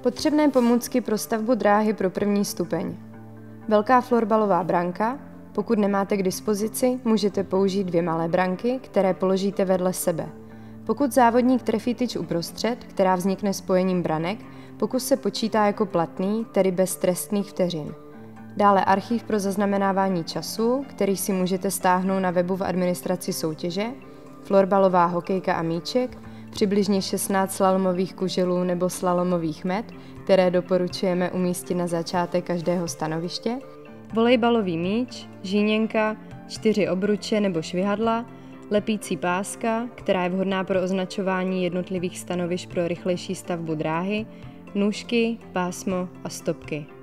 Potřebné pomůcky pro stavbu dráhy pro první stupeň. Velká florbalová branka. Pokud nemáte k dispozici, můžete použít 2 malé branky, které položíte vedle sebe. Pokud závodník trefí tyč uprostřed, která vznikne spojením branek, pokus se počítá jako platný, tedy bez trestných vteřin. Dále archiv pro zaznamenávání času, který si můžete stáhnout na webu v administraci soutěže, florbalová hokejka a míček, přibližně 16 slalomových kuželů nebo slalomových met, které doporučujeme umístit na začátek každého stanoviště, volejbalový míč, žíněnka, 4 obruče nebo švihadla, lepící páska, která je vhodná pro označování jednotlivých stanovišť pro rychlejší stavbu dráhy, nůžky, pásmo a stopky.